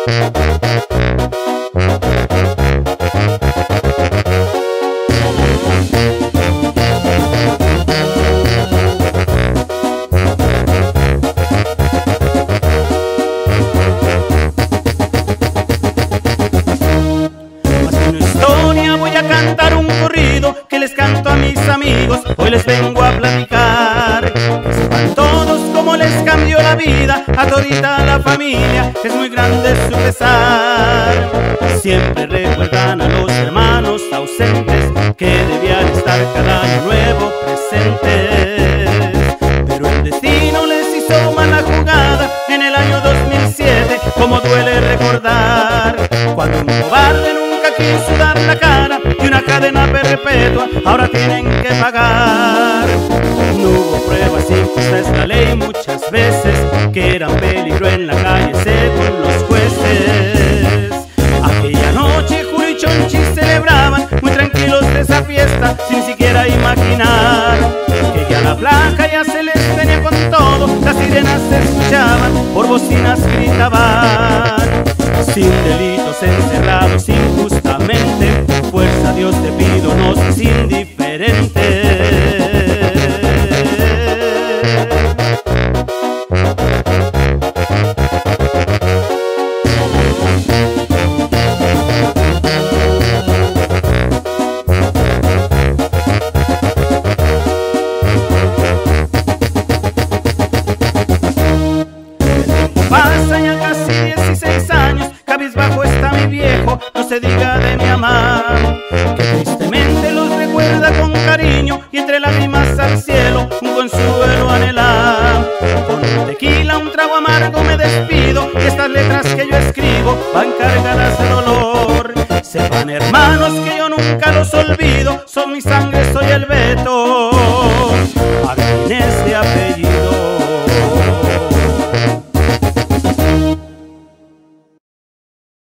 Que les canto a mis amigos, hoy les vengo a platicar. Que sepan todos cómo les cambió la vida a todita la familia, es muy grande su pesar. Siempre recuerdan a los hermanos ausentes que debían estar cada año nuevo presentes. Pero el destino les hizo mala jugada en el año 2007, como duele recordar. Cuando un cobarde nunca quiso dar la cara y una cadena perpetua ahora tienen que pagar. No hubo pruebas impuestas la ley muchas veces, que eran peligro en la calle según los jueces. Aquella noche Julio y Chonchi celebraban muy tranquilos de esa fiesta, sin siquiera imaginar que ya la placa ya se les venía con todo. Las sirenas se escuchaban, por bocinas gritaban. Sin delitos encerrados injustamente, fuerza a Dios te pido, no seas indiferente. El tiempo pasa ya casi 16 años, cabizbajo está mi viejo, no se diga de mi mamá, que tristemente los recuerda con cariño y entre lágrimas al cielo un consuelo anhela. Con un tequila, un trago amargo me despido, y estas letras que yo escribo van cargadas de dolor. Sepan hermanos que yo nunca los olvido, son mi sangre, soy el velo